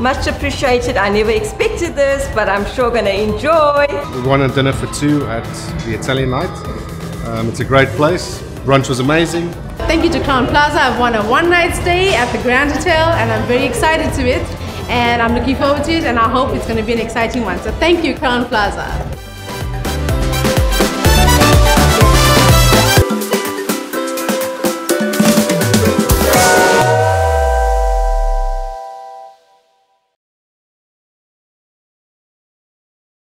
much appreciated. I never expected this, but I'm sure going to enjoy. We won a dinner for two at the Italian night. It's a great place. Brunch was amazing. Thank you to Crowne Plaza. I've won a one-night stay at the Grand Hotel and I'm very excited to it. And I'm looking forward to it and I hope it's going to be an exciting one. So thank you, Crowne Plaza.